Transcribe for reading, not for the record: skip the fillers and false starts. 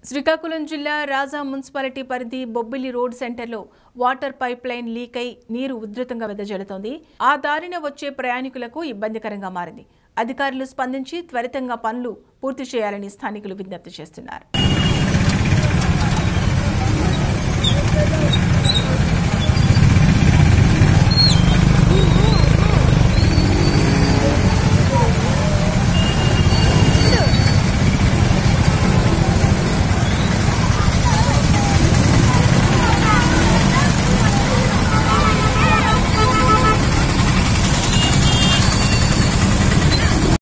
శ్రీకాకుళం జిల్లా రాజా మున్సిపాలిటీ పరిధి బొబ్బిలి రోడ్ సెంటర్లో వాటర్ పైప్ లైన్ లీక్ అయి నీరు ఉధృతంగా వెదజల్లుతోంది. ఆ దారిన వచ్చే ప్రయాణికులకు ఇబ్బందికరంగా మారింది. అధికారులు స్పందించి త్వరితంగా పనులు పూర్తి చేయాలని స్థానికులు విజ్ఞప్తి చేస్తున్నారు.